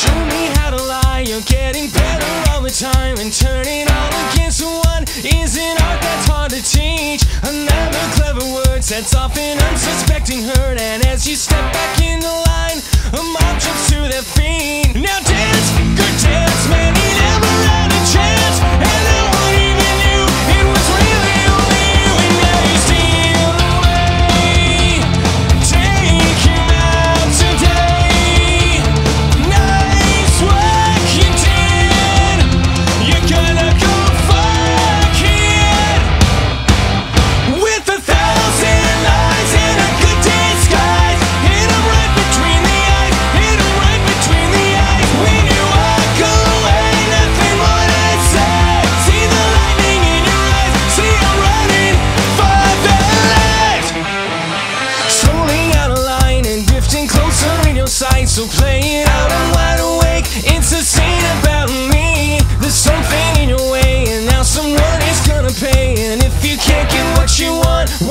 Show me how to lie, you're getting better all the time. And turning all against one is an art that's hard to teach. Another clever word sets off an unsuspecting hurt. And as you step back in the line, a mob jumps to their feet. Now dance, good dance, man, he never had a chance. And no one even knew it was really only you. And now you steal away. Take him out today. Nice work you did. You're gonna go fuck it. With 1,000 lies and a good disguise. Hit him right between the eyes. Hit him right between the eyes. When you walk away, nothing more to say. See the lightning in your eyes. See you running for the light. Strolling out of line and drifting closer in your sight. So play it out, I'm wide awake. It's a scene about me. There's something in your way, and now someone is gonna pay. And if you can't get what you want,